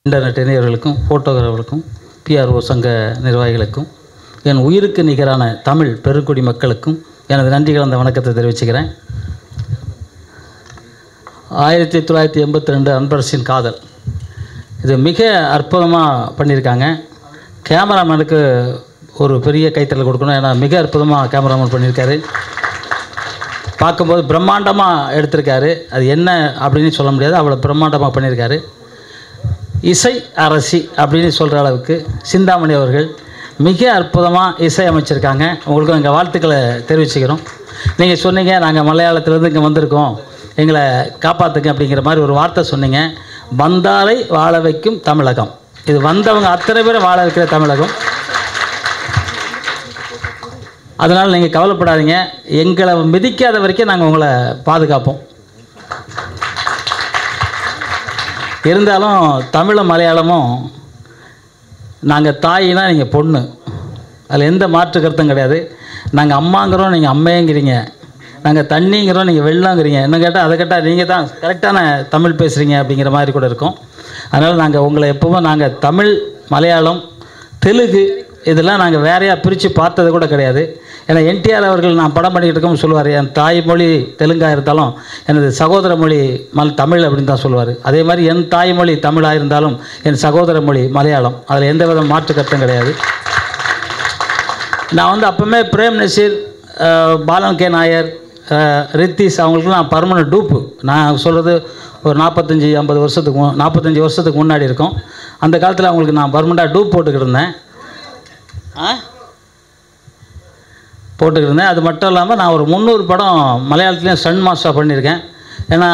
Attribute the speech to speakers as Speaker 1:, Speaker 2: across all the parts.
Speaker 1: Internet இணையர்களுக்கும் ஃபோட்டோகிராஃபர்களுக்கும் PRO சங்க நிர்வாகிகளுக்கும் என் உயிருக்கு நிகரான தமிழ் பெருங்குடி மக்களுக்கும் எனது நன்றி கலந்த வணக்கத்தை தெரிவிச்சுக்கிறேன். 1982 அன்பரசின் காதல் இது மிக அற்புதமாக பண்ணியிருக்காங்க. கேமராமேனுக்கு ஒரு பெரிய கைத்தறல் கொடுக்கணும். ஏன்னா மிக அற்புதமாக கேமராமேன் பண்ணியிருக்காரு. பார்க்கும்போது பிரம்மாண்டமாக எடுத்திருக்காரு. அது என்ன அப்படின்னு சொல்ல முடியாது, அவ்வளோ பிரம்மாண்டமாக பண்ணியிருக்காரு. இசை அரசி அப்படின்னு சொல்கிற அளவுக்கு சிந்தாமணி அவர்கள் மிக அற்புதமாக இசை அமைச்சிருக்காங்க. உங்களுக்கும் எங்கள் வாழ்த்துக்களை தெரிவிச்சுக்கிறோம். நீங்கள் சொன்னீங்க நாங்கள் மலையாளத்துலேருந்து இங்கே வந்திருக்கோம், எங்களை காப்பாற்றுங்க அப்படிங்கிற மாதிரி ஒரு வார்த்தை சொன்னீங்க. வந்தாரை வாழ வைக்கும் தமிழகம். இது வந்தவங்க அத்தனை பேரும் வாழ வைக்கிற தமிழகம். அதனால் நீங்கள் கவலைப்படாதீங்க. எங்களை மிதிக்காத வரைக்கும் நாங்கள் உங்களை பாதுகாப்போம். இருந்தாலும் தமிழும் மலையாளமும் நாங்கள் தாயினா நீங்கள் பொண்ணு, அதில் எந்த மாற்று கருத்தும் கிடையாது. நாங்கள் அம்மாங்கிறோம், நீங்கள் அம்மையங்கிறீங்க. நாங்கள் தண்ணிங்கிறோம், நீங்கள் வெள்ளங்கிறீங்க. என்ன கேட்டால் அதை கேட்டால் நீங்கள் தான் கரெக்டான தமிழ் பேசுகிறீங்க அப்படிங்கிற மாதிரி கூட இருக்கும். அதனால் நாங்கள் உங்களை எப்போவும் நாங்கள் தமிழ், மலையாளம், தெலுங்கு இதெல்லாம் நாங்கள் வேறையாக பிரித்து பார்த்தது கூட கிடையாது. ஏன்னா என்டிஆர் அவர்கள் நான் படம் பண்ணிக்கிட்டு இருக்கோம்னு சொல்லுவார், என் தாய்மொழி தெலுங்காக இருந்தாலும் எனது சகோதர மொழி தமிழ் அப்படின்னு தான் சொல்லுவார். அதே மாதிரி என் தாய்மொழி தமிழாக இருந்தாலும் என் சகோதர மொழி மலையாளம். அதில் எந்த வித மாற்று கருத்தும் கிடையாது. நான் அப்போவுமே பிரேம் நசீர், பாலன் கே நாயர், ரித்தீஷ் அவங்களுக்குலாம் நான் பர்மனன்ட் டூப்பு. நான் சொல்கிறது ஒரு 45 வருஷத்துக்கு முன்னாடி இருக்கும். அந்த காலத்தில் அவங்களுக்கு நான் பர்மனெண்ட்டாக டூப் போட்டுக்கிட்டு இருந்தேன். அது மட்டும் இல்லாமல் நான் ஒரு 300 படம் மலையாளத்துலேயும் ஸ்டன் மாஸ்டராக பண்ணியிருக்கேன். ஏன்னா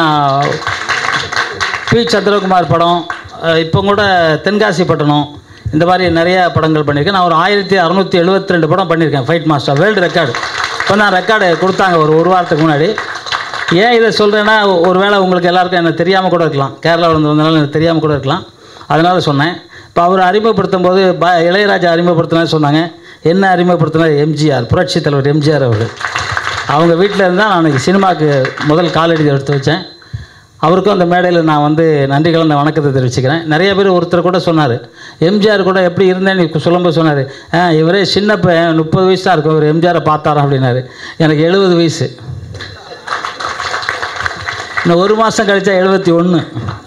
Speaker 1: பி சந்திரகுமார் படம், இப்போ கூட தென்காசி பட்டணம், இந்த மாதிரி நிறைய படங்கள் பண்ணியிருக்கேன். நான் ஒரு 1672 படம் பண்ணியிருக்கேன் ஃபைட் மாஸ்டர், வேர்ல்டு ரெக்கார்டு. இப்போ நான் ரெக்கார்டு கொடுத்தாங்க ஒரு வாரத்துக்கு முன்னாடி. ஏன் இதை சொல்கிறேன்னா, ஒரு வேளை உங்களுக்கு எல்லாருக்கும் எனக்கு தெரியாமல் கூட இருக்கலாம், கேரளாவில் வந்தனால எனக்கு தெரியாமல் கூட இருக்கலாம், அதனால் சொன்னேன். இப்போ அவர் அறிமுகப்படுத்தும் போது இளையராஜா அறிமுகப்படுத்தினா சொன்னாங்க. என்ன அறிமுகப்படுத்தினார்? எம்ஜிஆர், புரட்சி தலைவர் எம்ஜிஆர் அவர்கள். அவங்க வீட்டில் இருந்தால் நான் அன்றைக்கி சினிமாவுக்கு முதல் காலடி எடுத்து வச்சேன். அவருக்கும் அந்த மேடையில் நான் நன்றி கலந்த வணக்கத்தை தெரிவிச்சுக்கிறேன். நிறைய பேர் ஒருத்தர் கூட சொன்னார், எம்ஜிஆர் கூட எப்படி இருந்தேன்னு சொல்லும்போது சொன்னார், இவரே சின்ன 30 வயசு தான் இருக்கும், இவர் எம்ஜிஆரை பார்த்தாரா அப்படின்னாரு. எனக்கு 70 வயசு. இன்னும் ஒரு மாதம் கழிச்சா 71.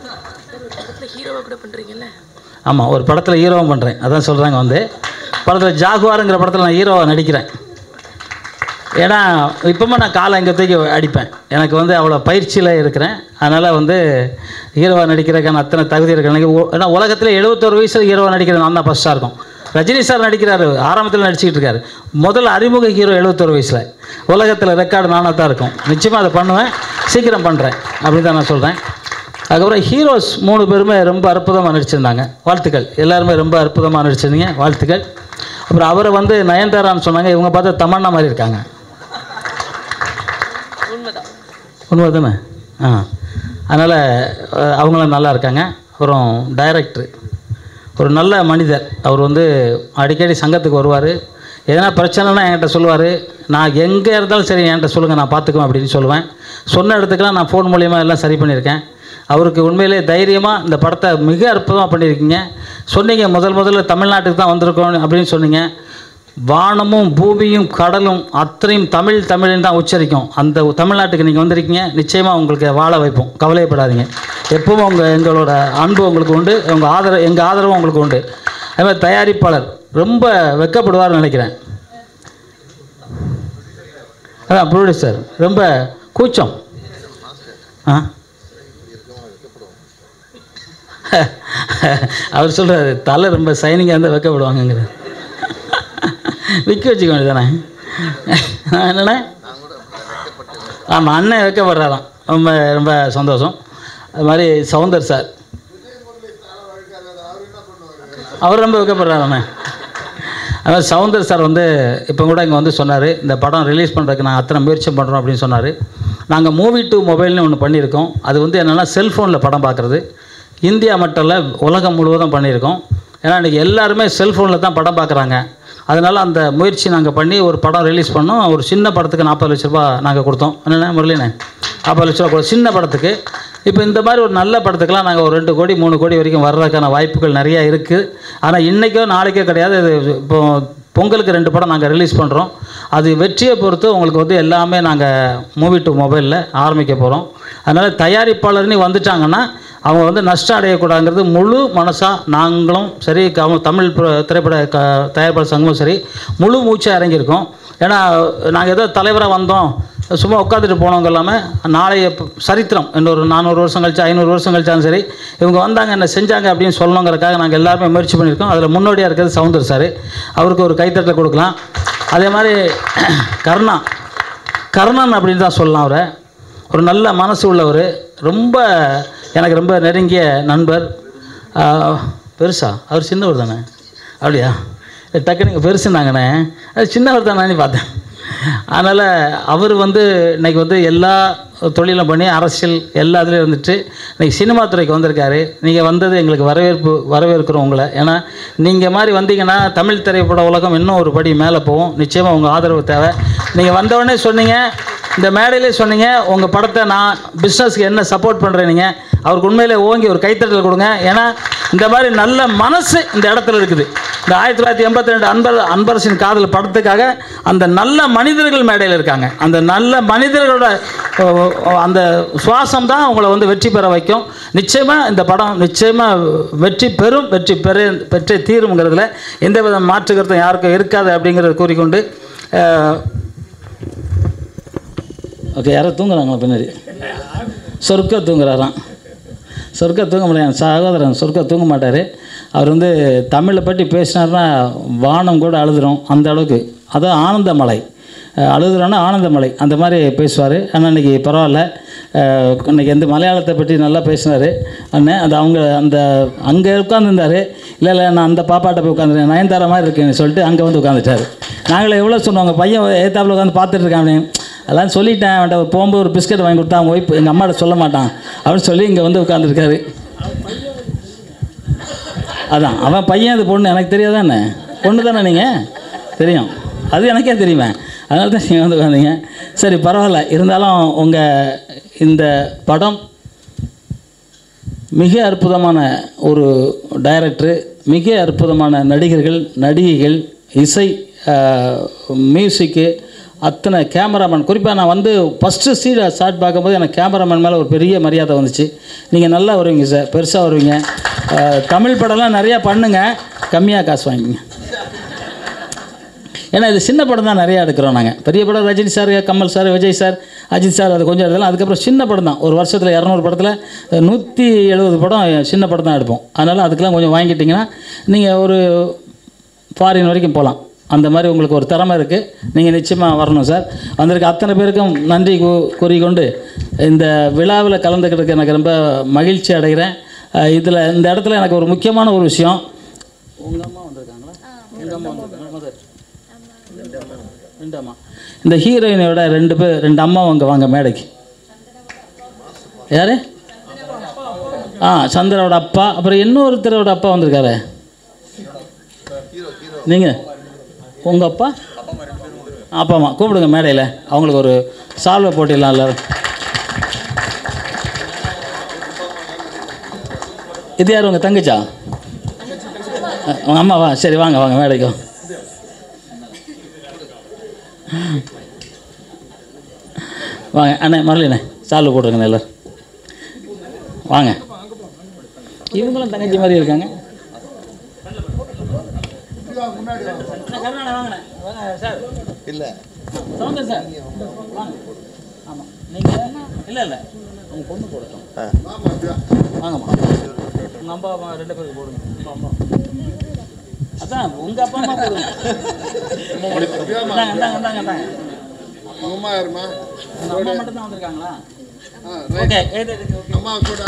Speaker 1: ஆமாம், ஒரு படத்தில் ஹீரோவும் பண்ணுறேன். அதான் சொல்கிறாங்க படத்தில் ஜாகுவாருங்கிற படத்தில் நான் ஹீரோவாக நடிக்கிறேன். ஏன்னா இப்போவும் நான் காலை எங்கே தூக்கி அடிப்பேன். எனக்கு அவ்வளோ பயிற்சியில் இருக்கிறேன். அதனால் ஹீரோவாக நடிக்கிறதுக்கான அத்தனை தகுதி இருக்கு எனக்கு. ஏன்னா உலகத்தில் 71 வயசில் ஹீரோவாக நடிக்கிறது நான் தான் ஃபஸ்ட்டாக இருக்கும். ரஜினி சார் நடிக்கிறாரு, ஆரம்பத்தில் நடிச்சுக்கிட்டு இருக்காரு. முதல் அறிமுக ஹீரோ 71 வயசில். உலகத்தில் ரெக்கார்டு நானாக தான் இருக்கும். நிச்சயமாக அதை பண்ணுவேன், சீக்கிரம் பண்ணுறேன் அப்படின்னு தான் நான் சொல்கிறேன். அதுக்கப்புறம் ஹீரோஸ் 3 பேருமே ரொம்ப அற்புதமாக நடிச்சிருந்தாங்க. வாழ்த்துக்கள். எல்லாருமே ரொம்ப அற்புதமாக நடிச்சிருந்தீங்க, வாழ்த்துக்கள். அப்புறம் அவரை நயன்தாரான்னு சொன்னாங்க. இவங்க பார்த்தா தமன்னா மாதிரி இருக்காங்க. உண்மை தானே? அதனால் அவங்களும் நல்லா இருக்காங்க. அப்புறம் டைரக்டர் ஒரு நல்ல மனிதர். அவர் அடிக்கடி சங்கத்துக்கு வருவார். எதனா பிரச்சனைனா என்கிட்ட சொல்லுவார். நான் எங்கே இருந்தாலும் சரி என்கிட்ட சொல்லுங்கள், நான் பார்த்துக்குவேன் அப்படின்னு சொல்லுவேன். சொன்ன இடத்துக்கெலாம் நான் ஃபோன் மூலியமாக எல்லாம் சரி பண்ணியிருக்கேன். அவருக்கு உண்மையிலே தைரியமாக இந்த படத்தை மிக அற்புதமாக பண்ணியிருக்கீங்க. சொன்னீங்க முதல்ல தமிழ்நாட்டுக்கு தான் வந்திருக்கோம் அப்படின்னு சொன்னீங்க. வானமும் பூமியும் கடலும் அத்தனையும் தமிழ்னு தான் உச்சரிக்கும். அந்த தமிழ்நாட்டுக்கு நீங்கள் வந்திருக்கீங்க. நிச்சயமாக உங்களுக்கு வாழ வைப்போம், கவலைப்படாதீங்க. எப்பவும் எங்களோட அன்பு உங்களுக்கு உண்டு, எங்கள் ஆதரவும் உங்களுக்கு உண்டு. அதுமாதிரி தயாரிப்பாளர் ரொம்ப வெட்கப்படுவார்னு நினைக்கிறேன். அதான் ப்ரொடியூசர் ரொம்ப கூச்சம். அவர் சொல்கிறார், தலை ரொம்ப சைனிங்காக இருந்தால் வெட்கப்படுவாங்கங்கிற. விற்க வச்சுக்க வேண்டியதானே? என்னண்ணே? ஆமாம், அண்ணன் வெட்கப்படுறாராம். ரொம்ப ரொம்ப சந்தோஷம். அது மாதிரி சவுந்தர் சார், அவர் ரொம்ப வெட்கப்படுறாராண்ணே. அது மாதிரி சவுந்தர் சார் இப்போ கூட இங்கே சொன்னார், இந்த படம் ரிலீஸ் பண்ணுறதுக்கு நான் அத்தனை முயற்சி பண்ணுறோம் அப்படின்னு சொன்னார். நாங்கள் மூவி டு மொபைல்னு ஒன்று பண்ணியிருக்கோம். அது என்னென்னா செல்ஃபோனில் படம் பார்க்குறது. இந்தியா மட்டும் இல்லை, உலகம் முழுவதும் பண்ணியிருக்கோம். ஏன்னா இன்றைக்கி எல்லாருமே செல்ஃபோனில் தான் படம் பார்க்குறாங்க. அதனால் அந்த முயற்சி நாங்கள் பண்ணி ஒரு படம் ரிலீஸ் பண்ணோம். ஒரு சின்ன படத்துக்கு 40 லட்ச ரூபா நாங்கள் கொடுத்தோம். என்னென்ன முரளிண்ணே? 40 லட்ச ரூபா சின்ன படத்துக்கு. இப்போ இந்த மாதிரி ஒரு நல்ல படத்துக்கெல்லாம் நாங்கள் ஒரு 2 கோடி 3 கோடி வரைக்கும் வர்றதுக்கான வாய்ப்புகள் நிறையா இருக்குது. ஆனால் இன்றைக்கோ நாளைக்கோ கிடையாது. இது இப்போ பொங்கலுக்கு 2 படம் நாங்கள் ரிலீஸ் பண்ணுறோம். அது வெற்றியை பொறுத்து உங்களுக்கு வந்து எல்லாமே நாங்கள் மூவி டு மொபைலில் ஆரம்பிக்க போகிறோம். அதனால் தயாரிப்பாளர்னு வந்துட்டாங்கன்னா அவங்க வந்து நஷ்டம் அடையக்கூடாதுங்கிறது முழு மனசாக நாங்களும் சரி தமிழ் திரைப்பட தயாரிப்பாளர் சங்கமும் சரி முழு மூச்சாக இறங்கியிருக்கோம். ஏன்னா நாங்கள் ஏதோ தலைவராக வந்தோம் சும்மா உட்காந்துட்டு போனவங்க இல்லாமல் நாளைய சரித்திரம் இன்னொரு 400 வருஷம் கழிச்சு 500 வருஷம் கழிச்சாலும் சரி இவங்க வந்தாங்க என்ன செஞ்சாங்க அப்படின்னு சொல்லணுங்கிறதுக்காக நாங்கள் எல்லாருமே முயற்சி பண்ணியிருக்கோம். அதில் முன்னோடியாக இருக்கிறது சவுந்தர் சார், அவருக்கு ஒரு கைத்தட்டல் கொடுக்கலாம். அதே மாதிரி கர்ணன் அப்படின்னு தான் சொல்லலாம். அவரை ஒரு நல்ல மனசு உள்ளவர், ரொம்ப எனக்கு ரொம்ப நெருங்கிய நண்பர். பெருசா அவர் சின்னவர் தானே? அப்படியா? டக்கு நீங்கள் பெருசுனாங்கண்ணே, அது சின்னவர் தானே பார்த்தேன். அதனால் அவர் வந்து இன்றைக்கி வந்து எல்லா தொழிலும் பண்ணி அரசியல் எல்லா இதுலேயும் இருந்துட்டு இன்றைக்கி சினிமா துறைக்கு வந்திருக்காரு. நீங்கள் வந்தது எங்களுக்கு வரவேற்கிறோம் உங்களை. ஏன்னா நீங்கள் மாதிரி வந்தீங்கன்னா தமிழ் திரைப்பட உலகம் இன்னும் ஒரு படி மேலே போகும். நிச்சயமாக உங்கள் ஆதரவு தேவை. நீங்கள் வந்தவொடனே சொன்னீங்க, இந்த மேடையிலே சொன்னீங்க உங்கள் படத்தை நான் பிஸ்னஸ்க்கு என்ன சப்போர்ட் பண்ணுறேன். நீங்கள் அவருக்கு உண்மையிலே ஓங்கி ஒரு கைத்தட்டல் கொடுங்க. ஏன்னா இந்த மாதிரி நல்ல மனசு இந்த இடத்துல இருக்குது. இந்த 1982 அன்பரசின் காதல் படத்துக்காக அந்த நல்ல மனிதர்கள் மேடையில் இருக்காங்க. அந்த நல்ல மனிதர்களோட அந்த சுவாசம் தான் உங்களை வந்து வெற்றி பெற வைக்கும். நிச்சயமாக இந்த படம் நிச்சயமாக வெற்றி பெற்றே தீருங்கிறதுல எந்தவித மாற்று கருத்தும் யாருக்கும் இருக்காது அப்படிங்கிறத கூறிக்கொண்டு ஓகே. யாரோ தூங்குறாங்களா பின்னாடி? சொர்க்க தூங்குறாராம். சொர்க்க தூங்க முடியாது. சகோதரன் சொர்க்க தூங்க மாட்டார். அவர் வந்து தமிழை பற்றி பேசினார்னா வானம் கூட அழுதுறோம் அந்த அளவுக்கு. அதான் ஆனந்தமலை, அழுதுறோன்னா ஆனந்தமலை அந்த மாதிரி பேசுவார். ஆனால் இன்றைக்கி பரவாயில்ல, இன்றைக்கி எந்த மலையாளத்தை பற்றி நல்லா பேசினார் அண்ணன். அது அவங்க அந்த அங்கே உட்காந்துருந்தார். இல்லை நான் அந்த பாப்பாட்ட போய் உட்காந்துருக்கேன், நயன்தாரா மாதிரி இருக்கேன்னு சொல்லிட்டு அங்கே வந்து உட்காந்துட்டார். நாங்களே எவ்வளோ சொன்னோங்க, பையன் ஏத்தாப்பில் உட்காந்து பார்த்துட்ருக்கான் அப்படின்னு. அதெல்லாம் சொல்லிட்டேன். அவன்கிட்ட போகும்போது ஒரு பிஸ்கட் வாங்கி கொடுத்தா அவங்க ஒய்ஃப் எங்கள் அம்மாட்ட சொல்ல மாட்டான் அப்படின்னு சொல்லி இங்கே வந்து உட்காந்துருக்காரு. அதான் அவன் பையன், அது பொண்ணு எனக்கு தெரியாதானே? பொண்ணு தானே? நீங்கள் தெரியும், அது எனக்கே தெரியுமே. அதனால தான் நீங்கள் வந்து உட்காந்தீங்க. சரி பரவாயில்ல. இருந்தாலும் உங்கள் இந்த படம் மிக அற்புதமான ஒரு டைரக்டரு, மிக அற்புதமான நடிகர்கள், நடிகைகள், இசை, மியூசிக்கு, அத்தனை கேமராமேன். குறிப்பாக நான் வந்து ஃபஸ்ட்டு ஷாட் பார்க்கும்போது எனக்கு கேமராமேன் மேலே ஒரு பெரிய மரியாதை வந்துச்சு. நீங்கள் நல்லா வருவீங்க சார், பெருசாக வருவீங்க. தமிழ் படம்லாம் நிறையா பண்ணுங்க, கம்மியாக காசு வாங்கிங்க. ஏன்னா இது சின்ன படம் தான் நிறையா எடுக்கிறோம் நாங்கள். பெரிய படம் Rajini sir, Kamal sir, Vijay sir, Ajith sir, அது கொஞ்சம் எடுக்கலாம். அதுக்கப்புறம் சின்ன படம் தான். ஒரு வருஷத்தில் 200 படத்தில் 170 படம் சின்ன படம் தான் எடுப்போம். அதனால் அதுக்கெலாம் கொஞ்சம் வாங்கிட்டிங்கன்னா நீங்கள் ஒரு ஃபாரின் வரைக்கும் போகலாம். அந்த மாதிரி உங்களுக்கு ஒரு திறமை இருக்குது. நீங்கள் நிச்சயமாக வரணும் சார். வந்திருக்க அத்தனை பேருக்கும் நன்றி கூறிக்கொண்டு இந்த விழாவில் கலந்துக்கிறதுக்கு எனக்கு ரொம்ப மகிழ்ச்சி அடைகிறேன். இதில் இந்த இடத்துல எனக்கு ஒரு முக்கியமான ஒரு விஷயம். உங்கள் அம்மா வந்திருக்காங்களா? எங்கள் அம்மா வந்திருக்காங்க. ரெண்டு அம்மா. இந்த ஹீரோயினோட 2 அம்மா வாங்க மேடைக்கு. யார்? சந்திராவோட அப்பா. அப்புறம் இன்னொருத்தரோட அப்பா வந்திருக்காரு. நீங்கள் உங்கள் அப்பா அம்மா கூப்பிடுங்க மேடையில். அவங்களுக்கு ஒரு சால்வை போட்டிடலாம் எல்லோரும். இது யார்? உங்கள் தங்கச்சா? உங்கள் அம்மாவா? சரி வாங்க மேடைக்கு. வாங்க அண்ணே, மரளிண்ணே சால்வை போட்டுருங்கண்ணே எல்லோரும். வாங்க. இவங்களும் தங்கச்சி மாதிரி இருக்காங்க. சார் இல்லை சவுந்தர் சார் வாங்க. ஆமாம் நீங்கள் இல்லை உங்கள் பொண்ணு போடட்டும். வாங்கம்மா. உங்கள் அம்மா 2 பேருக்கு போடுங்க. உங்கள் அம்மா அதான் உங்கள் அப்பா அம்மா போடுங்க. இந்தாங்க. அம்மா யாருமா? உங்கள் அம்மா மட்டும் தான் வந்திருக்காங்களா? ஓகே. அம்மா கூட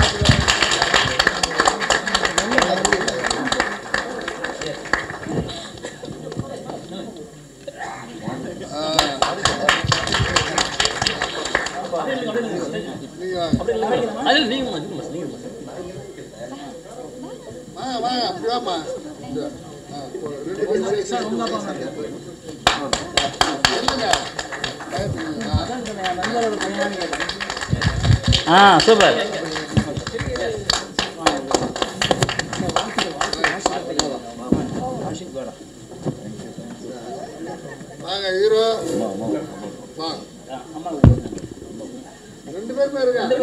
Speaker 1: சூப்பர்.
Speaker 2: ஹீரோ ரெண்டு பேருமே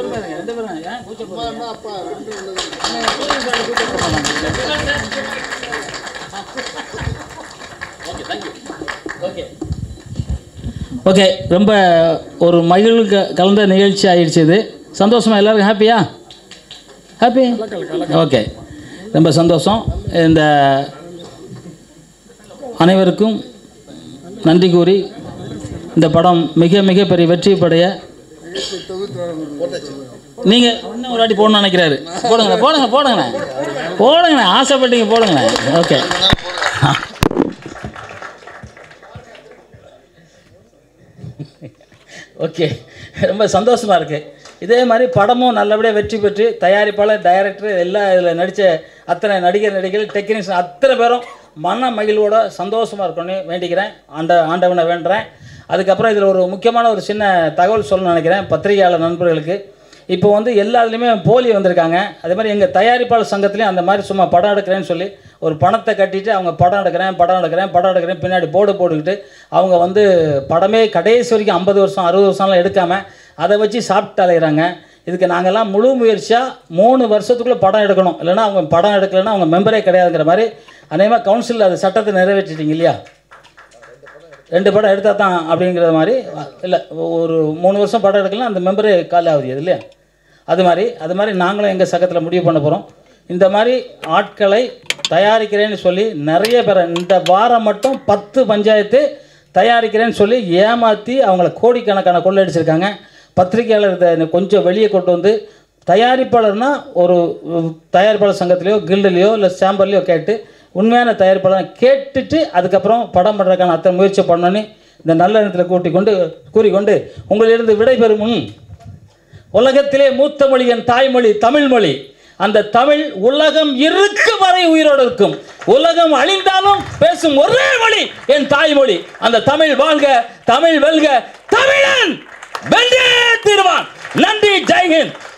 Speaker 2: அப்பா
Speaker 1: ஓகே, ரொம்ப ஒரு மகிழ் கலந்த நிகழ்ச்சி ஆயிடுச்சு. இது சந்தோஷமா? எல்லாருக்கும் ஹாப்பியா? ஹாப்பி? ஓகே, ரொம்ப சந்தோஷம். இந்த அனைவருக்கும் நன்றி கூறி இந்த படம் மிக மிக பெரிய வெற்றி படைய நீங்கள் இன்னும் ஒரு வாட்டி போடணும்னு நினைக்கிறாரு. போடுங்கண்ணே போடுங்க போடுங்கண்ணே போடுங்கண்ணே, ஆசைப்பட்டீங்க போடுங்கண்ணே. ஓகே ஓகே, ரொம்ப சந்தோஷமாக இருக்குது. இதே மாதிரி படமும் நல்லபடியாக வெற்றி பெற்று தயாரிப்பாளர், டைரக்டர், எல்லாம் இதில் நடித்த அத்தனை நடிகர்கள், டெக்னீஷியன் அத்தனை பேரும் மன மகிழ்வோட சந்தோஷமாக இருக்கணும்னு வேண்டிக்கிறேன். ஆண்டவனை வேண்டுறேன். அதுக்கப்புறம் இதில் ஒரு முக்கியமான ஒரு சின்ன தகவல் சொல்லணும்னு நினைக்கிறேன் பத்திரிகையாளர் நண்பர்களுக்கு. இப்போ வந்து எல்லாத்துலேயுமே போலி வந்திருக்காங்க. அதே மாதிரி எங்கள் தயாரிப்பாளர் சங்கத்துலேயும் அந்த மாதிரி சும்மா படம் எடுக்கிறேன்னு சொல்லி ஒரு பணத்தை கட்டிட்டு அவங்க படம் எடுக்கிறேன் பின்னாடி போர்டு போட்டுக்கிட்டு அவங்க வந்து படமே கடைசி வரைக்கும் 50 வருஷம் 60 வருஷம்லாம் எடுக்காமல் அதை வச்சு சாப்பிட்டு அலைகிறாங்க. இதுக்கு நாங்கள்லாம் முழு முயற்சியாக 3 வருஷத்துக்குள்ளே படம் எடுக்கணும், இல்லைனா அவங்க படம் எடுக்கலைன்னா அவங்க மெம்பரே கிடையாதுங்கிற மாதிரி அநேகமாக கவுன்சிலில் அது சட்டத்தை நிறைவேற்றிட்டீங்க இல்லையா? 2 படம் எடுத்தால் தான் அப்படிங்கிற மாதிரி இல்லை, ஒரு 3 வருஷம் படம் எடுக்கலாம் அந்த மெம்பரே காலி ஆகுது இல்லையா? அது மாதிரி நாங்களும் எங்கள் சங்கத்தில் முடிவு பண்ண போகிறோம். இந்த மாதிரி ஆட்களை தயாரிக்கிறேன்னு சொல்லி நிறைய பேரை இந்த வாரம் மட்டும் 10 பஞ்சாயத்து தயாரிக்கிறேன்னு சொல்லி ஏமாற்றி அவங்கள கோடிக்கணக்கான கொள்ளடிச்சிருக்காங்க. பத்திரிகையாளர் கொஞ்சம் வெளியே கொண்டு வந்து தயாரிப்பாளர்னால் ஒரு தயாரிப்பாளர் சங்கத்திலையோ கில்டுலையோ இல்லை சேம்பர்லையோ கேட்டு உண்மையான தயாரிப்பாளர் கேட்டுட்டு அதுக்கப்புறம் படம் பண்ணுறதுக்கான அத்தனை முயற்சி பண்ணணுன்னு இந்த நல்ல நேரத்தில் கூறிக்கொண்டு உங்களிலிருந்து விடைபெறும் முன், உலகத்திலே மூத்த மொழி என் தாய்மொழி தமிழ் மொழி. அந்த தமிழ் உலகம் இருக்கும் வரை உயிரோடு இருக்கும். உலகம் அழிந்தாலும் பேசும் ஒரே மொழி என் தாய்மொழி. அந்த தமிழ் வாழ்க, தமிழ் வெல்க, தமிழன் வென்றே தீர்வான். நன்றி, ஜெய் ஹிந்த்.